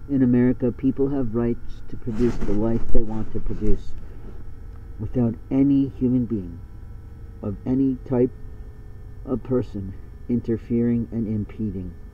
In America, people have rights to produce the life they want to produce without any human being of any type of person interfering and impeding.